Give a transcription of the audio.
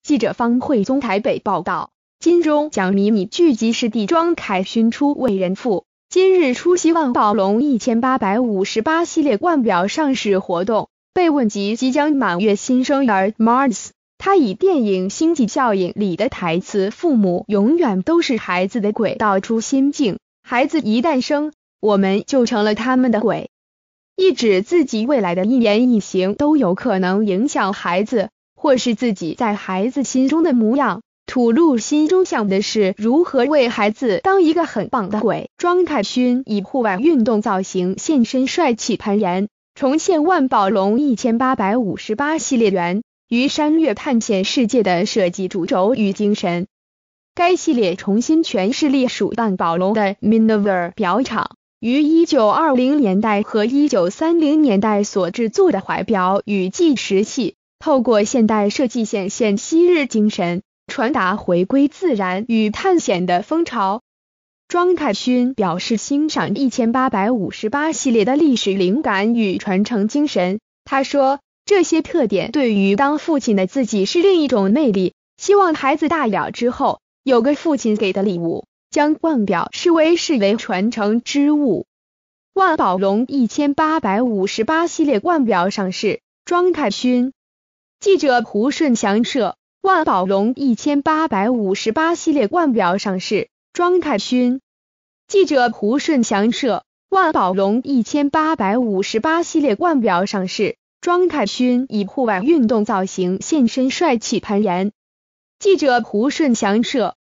记者方慧宗台北报道，金钟奖迷你剧集师弟庄凯勋初为人父，今日出席万宝龙1858系列腕表上市活动。被问及即将满月新生儿 Mars， 他以电影《星际效应》里的台词父母永远都是孩子的鬼道出心境，孩子一诞生，我们就成了他们的鬼，意指自己未来的一言一行都有可能影响孩子，或是自己在孩子心中的模样，吐露心中想的是如何为孩子当一个很棒的鬼。庄凯勋以户外运动造型现身，帅气攀岩，重现万宝龙1858系列源于山岳探险世界的设计主轴与精神。该系列重新诠释隶属万宝龙的 Minerva 表厂于1920年代和1930年代所制作的怀表与计时器，透过现代设计显现昔日精神，传达回归自然与探险的风潮。庄凯勋表示欣赏1858系列的历史灵感与传承精神，他说，这些特点对于当父亲的自己是另一种魅力，希望孩子大了之后有个父亲给的礼物，将腕表视为传承之物。万宝龙1858系列腕表上市，庄凯勋。记者胡顺祥摄，万宝龙1858系列腕表上市，庄凯勋。记者胡顺祥摄，万宝龙1858系列腕表上市，庄凯勋以户外运动造型现身，帅气攀岩。记者胡顺祥摄，